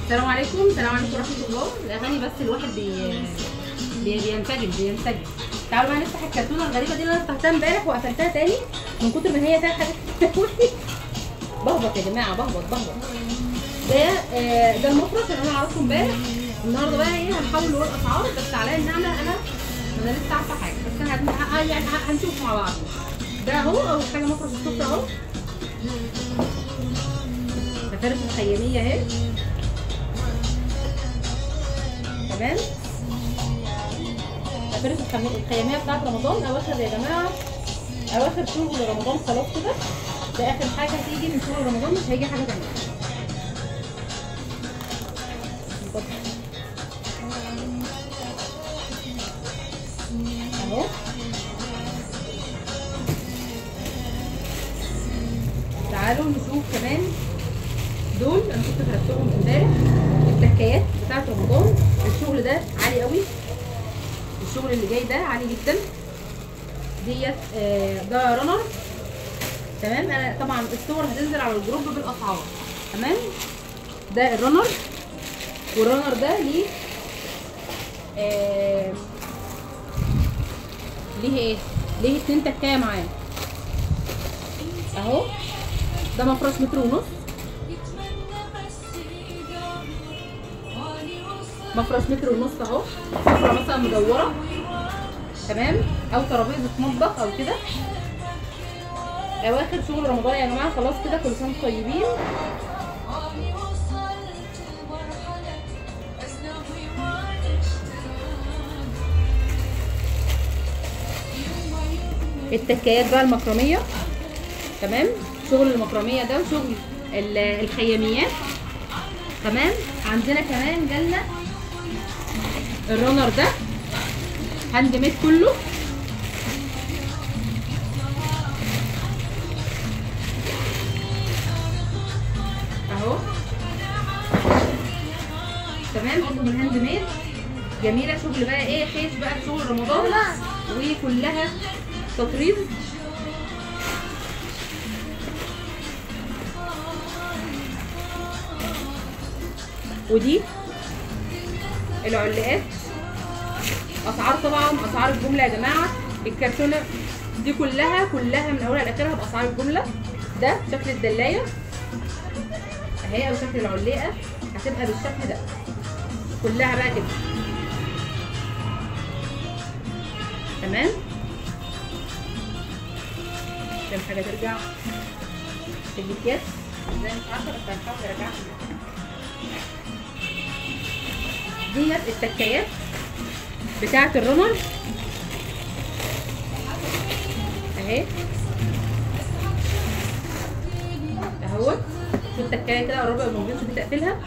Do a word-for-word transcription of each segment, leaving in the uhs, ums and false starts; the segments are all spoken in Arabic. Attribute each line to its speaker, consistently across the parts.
Speaker 1: السلام عليكم. السلام عليكم ورحمه الله. الاغاني بس الواحد بي... بي... بينسجم بينسجم. تعالوا بقى نفتح الكرتونه الغريبه دي اللي انا فتحتها امبارح وقفلتها تاني من كتر ما هي فيها حاجات بهبط يا جماعه، بهبط بهبط. ده آه ده المفرش اللي انا عرضته امبارح. النهارده بقى ايه هنحاول نقول اسعار، بس عليا النعمه انا انا لسه عارفه حاجه، بس انا يعني هنشوف مع بعض. ده اهو اول حاجه مفرش السفره اهو، مفارش الخياميه اهي تمام. مفارش الخياميه بتاعت رمضان اواخر يا جماعه، اواخر شهر رمضان خلاص كده. ده اخر حاجه هتيجي من شهر رمضان، مش هيجي حاجه تانيه. اهو تعالوا نشوف كمان دول انا كنت فرقتهم امبارح، التكايات بتاعت رمضان. الشغل ده عالي قوي، الشغل اللي جاي ده عالي جدا. ديت آه ده رنر تمام. انا طبعا الصور هتنزل على الجروب بالاسعار تمام. ده الرنر، والرنر ده ليه آه ليه ايه ليه اتنين تكايه معاه اهو. ده مفرش متر ونص، مفرش متر ونص اهو. سفره مثلا مدوره تمام، او ترابيزه مطبخ او كده. اواخر شغل رمضان يا جماعه، خلاص كده كل سنه طيبين. التكايات بقى المكرميه تمام، شغل المكرميه ده وشغل الخياميات تمام. عندنا كمان جالنا الرنر ده هاند ميد كله اهو تمام، برضه من هاند ميد جميله. شغل بقى ايه خيش بقى في شغل رمضان، وكلها تطريز. ودي العلاقات، اسعار طبعا اسعار الجمله يا جماعه. الكرتونه دي كلها كلها من اولها لاخرها باسعار الجمله. ده شكل الدلايه اهي، او شكل العلاقه هتبقى بالشكل ده كلها بقى كده تمام. عشان حاجه ترجع في الاكياس ازاي مش عارفه، بس هنحاول نرجعها. ديت التكايات بتاعه الرنر اهي اهوت. شوف التكايه كده قربوا من موجود، شوفي تقفيلها،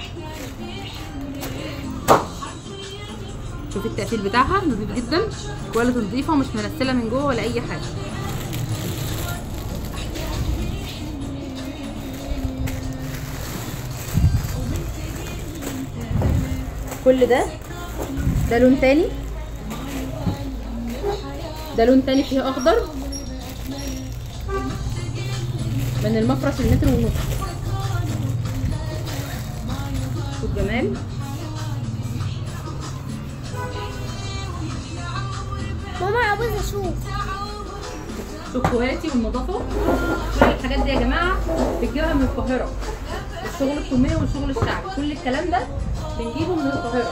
Speaker 1: شوفي التقفيل بتاعها نضيف جدا، كواليتي نضيفه ومش منسله من جوه ولا اي حاجه. كل ده ده لون تاني، ده لون تاني فيه اخضر من المفرش المتر ونص. شوف جمال.
Speaker 2: ماما عاوزه اشوف
Speaker 1: شوف كواليتي والنظافه. كل الحاجات دي يا جماعه بتجيبها من القاهره، الشغل التوميه والشغل الشعبي كل الكلام ده بنجيبه من القاهره.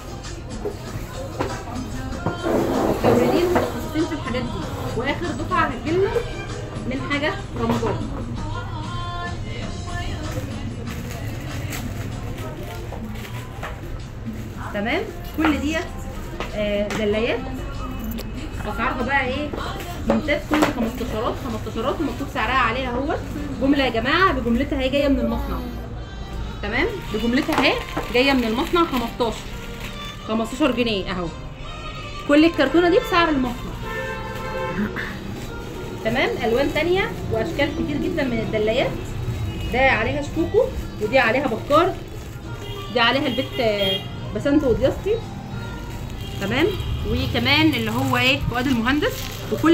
Speaker 1: مستوردين متخصصين في الحاجات دي، واخر دفعه هتجيلنا من حاجه رمضان. تمام. كل ديت آه دلايات، اسعارها بقى ايه ممتاز. كل خمستاشرات خمستاشرات ومكتوب سعرها عليها اهوت. جمله يا جماعه بجملتها هي جايه من المصنع تمام، بجملتها اهي جايه من المصنع. خمستاشر خمستاشر جنيه اهو. كل الكرتونه دي بسعر المصنع تمام. الوان تانية واشكال كتير جدا من الدلايات. ده عليها شكوكو، ودي عليها بكار، دي عليها البت بسنت ودياستي تمام، وكمان اللي هو ايه فؤاد المهندس. وكل